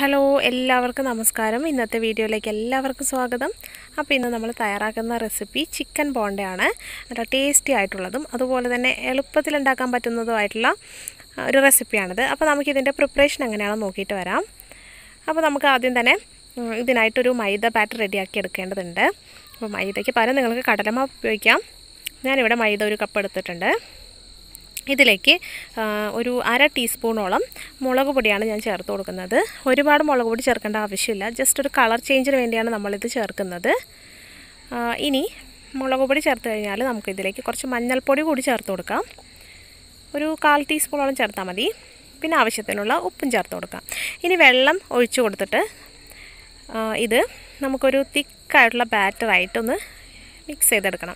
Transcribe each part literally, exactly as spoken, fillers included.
Hello എല്ലാവർക്കും നമസ്കാരം. ഇന്നത്തെ വീഡിയോയിലേക്ക് എല്ലാവർക്കും സ്വാഗതം. അപ്പോൾ ഇന്ന് നമ്മൾ തയ്യാറാക്കുന്ന റെസിപ്പി ചിക്കൻ ബോണ്ടയാണ്. നല്ല ടേസ്റ്റി ആയിട്ടുള്ളതും അതുപോലെ തന്നെ എളുപ്പത്തിൽ ഉണ്ടാക്കാൻ പറ്റുന്നതുമായിട്ടുള്ള ഒരു റെസിപ്പിയാണിത്. അപ്പോൾ നമുക്കിതിൻ്റെ പ്രിപ്പറേഷൻ എങ്ങനെയാണെന്ന് നോക്കിയിട്ട് വരാം. അപ്പോൾ നമുക്ക് ആദ്യം തന്നെ ഇതിനായിട്ടൊരു മൈദ ബാറ്റർ റെഡിയാക്കി എടുക്കേണ്ടതുണ്ട്. അപ്പോൾ മൈദയ്ക്ക് പകരം നിങ്ങൾക്ക് കടലമാവ് ഉപയോഗിക്കാം. ഞാനിവിടെ മൈദ ഒരു കപ്പ് എടുത്തിട്ടുണ്ട്. ഇതിലേക്ക് ഒരു അര ടീസ്പൂണോളം മുളക് പൊടിയാണ് ഞാൻ ചേർത്ത് കൊടുക്കുന്നത്. ഒരുപാട് മുളക് പൊടി ചേർക്കേണ്ട ആവശ്യമില്ല, ജസ്റ്റ് ഒരു കളർ ചേഞ്ചിന് വേണ്ടിയാണ് നമ്മളിത് ചേർക്കുന്നത്. ഇനി മുളക് പൊടി ചേർത്ത് കഴിഞ്ഞാൽ നമുക്കിതിലേക്ക് കുറച്ച് മഞ്ഞൾപ്പൊടി കൂടി ചേർത്ത് കൊടുക്കാം. ഒരു കാൽ ടീസ്പൂണോളം ചേർത്താൽ മതി. പിന്നെ ആവശ്യത്തിനുള്ള ഉപ്പും ചേർത്ത് കൊടുക്കാം. ഇനി വെള്ളം ഒഴിച്ചു കൊടുത്തിട്ട് ഇത് നമുക്കൊരു തിക്കായിട്ടുള്ള ബാറ്ററായിട്ടൊന്ന് മിക്സ് ചെയ്തെടുക്കണം.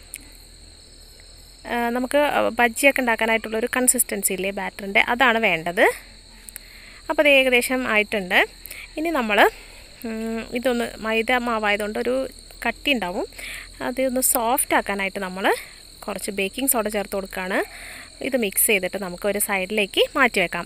നമുക്ക് ബജ്ജിയൊക്കെ ഉണ്ടാക്കാനായിട്ടുള്ളൊരു കൺസിസ്റ്റൻസി ഇല്ലേ ബാറ്ററിൻ്റെ, അതാണ് വേണ്ടത്. അപ്പോൾ അത് ഏകദേശം ആയിട്ടുണ്ട്. ഇനി നമ്മൾ ഇതൊന്ന് മൈദ മാവായതുകൊണ്ട് ഒരു കട്ടി ഉണ്ടാവും, അതൊന്ന് സോഫ്റ്റ് ആക്കാനായിട്ട് നമ്മൾ കുറച്ച് ബേക്കിംഗ് സോഡ ചേർത്ത് കൊടുക്കുകയാണ്. ഇത് മിക്സ് ചെയ്തിട്ട് നമുക്ക് ഒരു സൈഡിലേക്ക് മാറ്റി വെക്കാം.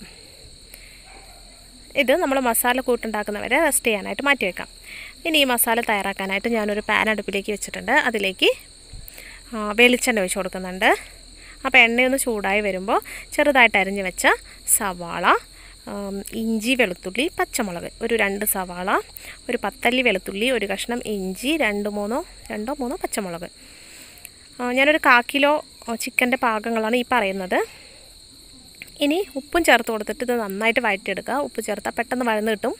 ഇത് നമ്മൾ മസാല കൂട്ടുണ്ടാക്കുന്നവരെ റെസ്റ്റ് ചെയ്യാനായിട്ട് മാറ്റി വെക്കാം. ഇനി ഈ മസാല തയ്യാറാക്കാനായിട്ട് ഞാനൊരു പാൻ അടുപ്പിലേക്ക് വെച്ചിട്ടുണ്ട്. അതിലേക്ക് വെളിച്ചെണ്ണ ഒഴിച്ച് കൊടുക്കുന്നുണ്ട്. അപ്പോൾ എണ്ണയൊന്ന് ചൂടായി വരുമ്പോൾ ചെറുതായിട്ട് അരിഞ്ഞ് വെച്ച സവാള, ഇഞ്ചി, വെളുത്തുള്ളി, പച്ചമുളക്, ഒരു രണ്ട് സവാള, ഒരു പത്തല്ലി വെളുത്തുള്ളി, ഒരു കഷ്ണം ഇഞ്ചി, രണ്ട് മൂന്നോ രണ്ടോ മൂന്നോ പച്ചമുളക്. ഞാനൊരു കാ കിലോ ചിക്കൻ്റെ പാകങ്ങളാണ് ഈ പറയുന്നത്. ഇനി ഉപ്പും ചേർത്ത് കൊടുത്തിട്ട് ഇത് നന്നായിട്ട് വഴറ്റിയെടുക്കുക. ഉപ്പ് ചേർത്താൽ പെട്ടെന്ന് വഴന്ന് കിട്ടും.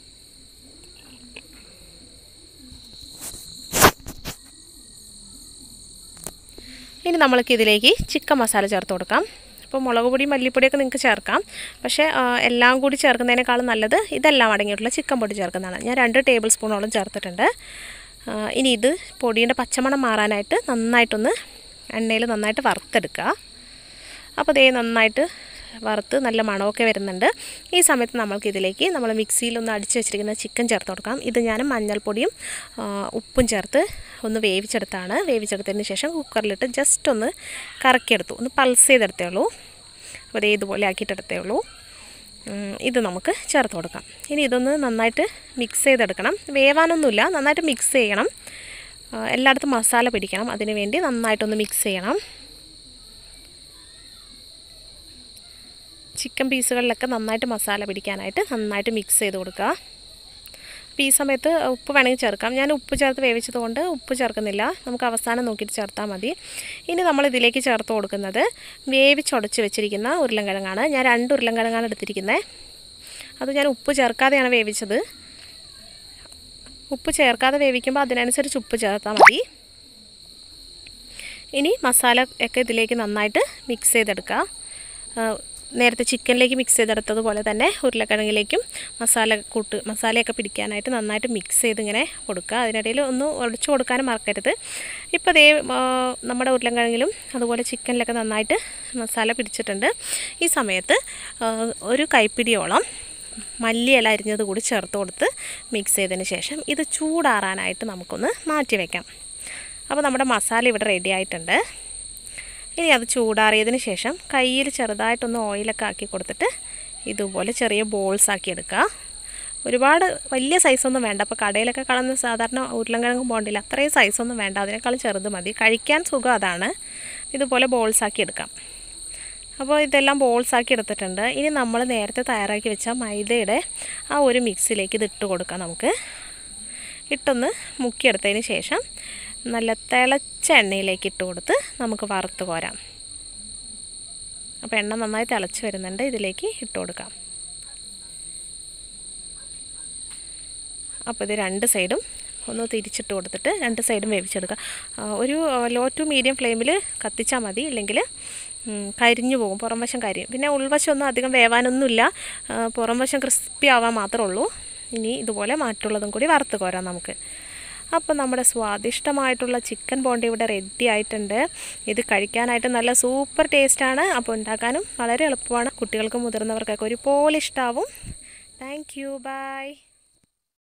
ഇനി നമ്മൾക്ക് ഇതിലേക്ക് ചിക്കൻ മസാല ചേർത്ത് കൊടുക്കാം. ഇപ്പോൾ മുളക് പൊടി മല്ലിപ്പൊടിയൊക്കെ നിങ്ങൾക്ക് ചേർക്കാം, പക്ഷേ എല്ലാം കൂടി ചേർക്കുന്നതിനേക്കാളും നല്ലത് ഇതെല്ലാം അടങ്ങിയിട്ടുള്ള ചിക്കൻ പൊടി ചേർക്കുന്നതാണ്. ഞാൻ രണ്ട് ടേബിൾ സ്പൂണോളം ചേർത്തിട്ടുണ്ട്. ഇനി ഇത് പൊടിയുടെ പച്ചമണം മാറാനായിട്ട് നന്നായിട്ടൊന്ന് എണ്ണയിൽ നന്നായിട്ട് വറുത്തെടുക്കുക. അപ്പോൾ ഇതേ നന്നായിട്ട് വറുത്ത് നല്ല മണമൊക്കെ വരുന്നുണ്ട്. ഈ സമയത്ത് നമ്മൾക്കിതിലേക്ക് നമ്മൾ മിക്സിയിലൊന്ന് അടിച്ച് വെച്ചിരിക്കുന്ന ചിക്കൻ ചേർത്ത് കൊടുക്കാം. ഇത് ഞാൻ മഞ്ഞൾപ്പൊടിയും ഉപ്പും ചേർത്ത് ഒന്ന് വേവിച്ചെടുത്താണ്. വേവിച്ചെടുത്തതിന് ശേഷം കുക്കറിലിട്ട് ജസ്റ്റ് ഒന്ന് കറക്കിയെടുത്തു, ഒന്ന് പൾസ് ചെയ്തെടുത്തേ ഉള്ളൂ. അപ്പോൾ അതേ ഇതുപോലെ ആക്കിയിട്ടെടുത്തേ ഉള്ളൂ. ഇത് നമുക്ക് ചേർത്ത് കൊടുക്കാം. ഇനി ഇതൊന്ന് നന്നായിട്ട് മിക്സ് ചെയ്തെടുക്കണം. വേവാനൊന്നുമില്ല, നന്നായിട്ട് മിക്സ് ചെയ്യണം. എല്ലായിടത്തും മസാല പിടിക്കണം, അതിന് വേണ്ടി നന്നായിട്ടൊന്ന് മിക്സ് ചെയ്യണം. ചിക്കൻ പീസുകളിലൊക്കെ നന്നായിട്ട് മസാല പിടിക്കാനായിട്ട് നന്നായിട്ട് മിക്സ് ചെയ്ത് കൊടുക്കുക. അപ്പോൾ ഈ സമയത്ത് ഉപ്പ് വേണമെങ്കിൽ ചേർക്കാം. ഞാൻ ഉപ്പ് ചേർത്ത് വേവിച്ചത് കൊണ്ട് ഉപ്പ് ചേർക്കുന്നില്ല, നമുക്ക് അവസാനം നോക്കിയിട്ട് ചേർത്താൽ മതി. ഇനി നമ്മൾ ഇതിലേക്ക് ചേർത്ത് കൊടുക്കുന്നത് വേവിച്ചുടച്ച് വെച്ചിരിക്കുന്ന ഉരുളൻകിഴങ്ങാണ്. ഞാൻ രണ്ട് ഉരുളൻകിഴങ്ങാണ് എടുത്തിരിക്കുന്നത്. അത് ഞാൻ ഉപ്പ് ചേർക്കാതെയാണ് വേവിച്ചത്. ഉപ്പ് ചേർക്കാതെ വേവിക്കുമ്പോൾ അതിനനുസരിച്ച് ഉപ്പ് ചേർത്താൽ മതി. ഇനി മസാല ഒക്കെ ഇതിലേക്ക് നന്നായിട്ട് മിക്സ് ചെയ്തെടുക്കുക. നേരത്തെ ചിക്കനിലേക്ക് മിക്സ് ചെയ്തെടുത്തതുപോലെ തന്നെ ഉരുളക്കിഴങ്ങിലേക്കും മസാല കൂട്ട് മസാലയൊക്കെ പിടിക്കാനായിട്ട് നന്നായിട്ട് മിക്സ് ചെയ്തിങ്ങനെ കൊടുക്കുക. അതിനിടയിൽ ഒന്ന് ഒഴിച്ചു കൊടുക്കാനും മറക്കരുത്. ഇപ്പോൾ ദേ നമ്മുടെ ഉരുളക്കിഴങ്ങിലും അതുപോലെ ചിക്കനിലൊക്കെ നന്നായിട്ട് മസാല പിടിച്ചിട്ടുണ്ട്. ഈ സമയത്ത് ഒരു കൈപ്പിടിയോളം മല്ലിയില അരിഞ്ഞത് കൂടി ചേർത്ത് കൊടുത്ത് മിക്സ് ചെയ്തതിന് ശേഷം ഇത് ചൂടാറാനായിട്ട് നമുക്കൊന്ന് മാറ്റി വയ്ക്കാം. അപ്പോൾ നമ്മുടെ മസാല ഇവിടെ റെഡി ആയിട്ടുണ്ട്. ഇനി അത് ചൂടാറിയതിന് ശേഷം കയ്യിൽ ചെറുതായിട്ടൊന്ന് ഓയിലൊക്കെ ആക്കി കൊടുത്തിട്ട് ഇതുപോലെ ചെറിയ ബോൾസ് ആക്കി എടുക്കുക. ഒരുപാട് വലിയ സൈസൊന്നും വേണ്ട. അപ്പോൾ കടയിലൊക്കെ കാണുന്ന സാധാരണ ഉരുളൻകിഴങ്ങ് ബോണ്ടില്ല, അത്രയും സൈസൊന്നും വേണ്ട, അതിനേക്കാളും ചെറുത് മതി. കഴിക്കാൻ സുഖം അതാണ്. ഇതുപോലെ ബോൾസ് ആക്കി എടുക്കാം. അപ്പോൾ ഇതെല്ലാം ബോൾസ് ആക്കി എടുത്തിട്ടുണ്ട്. ഇനി നമ്മൾ നേരത്തെ തയ്യാറാക്കി വെച്ച മൈദയുടെ ആ ഒരു മിക്സിലേക്ക് ഇത് ഇട്ട് കൊടുക്കാം. നമുക്ക് ഇട്ടൊന്ന് മുക്കിയെടുത്തതിന് ശേഷം നല്ല തിളച്ച എണ്ണയിലേക്ക് ഇട്ട് കൊടുത്ത് നമുക്ക് വറുത്ത് കോരാം. അപ്പോൾ എണ്ണ നന്നായി തിളച്ച് വരുന്നുണ്ട്, ഇതിലേക്ക് ഇട്ട് കൊടുക്കാം. അപ്പോൾ ഇത് രണ്ട് സൈഡും ഒന്ന് തിരിച്ചിട്ട് കൊടുത്തിട്ട് രണ്ട് സൈഡും വേവിച്ചെടുക്കുക. ഒരു ലോ ടു മീഡിയം ഫ്ലെയിമിൽ കത്തിച്ചാൽ മതി, ഇല്ലെങ്കിൽ കരിഞ്ഞു പോകും, പുറം വശം കരിയും. പിന്നെ ഉൾവശം ഒന്നും അധികം വേവാനൊന്നുമില്ല, പുറം വശം ക്രിസ്പി ആവാൻ മാത്രമേ ഉള്ളൂ. ഇനി ഇതുപോലെ മറ്റുള്ളതും കൂടി വറുത്ത് കോരാം നമുക്ക്. അപ്പോൾ നമ്മുടെ സ്വാദിഷ്ടമായിട്ടുള്ള ചിക്കൻ ബോണ്ടി ഇവിടെ റെഡി ആയിട്ടുണ്ട്. ഇത് കഴിക്കാനായിട്ട് നല്ല സൂപ്പർ ടേസ്റ്റാണ്. അപ്പോൾ ഉണ്ടാക്കാനും വളരെ എളുപ്പമാണ്. കുട്ടികൾക്കും മുതിർന്നവർക്കൊക്കെ ഒരുപോലെ ഇഷ്ടമാവും. Thank you, by.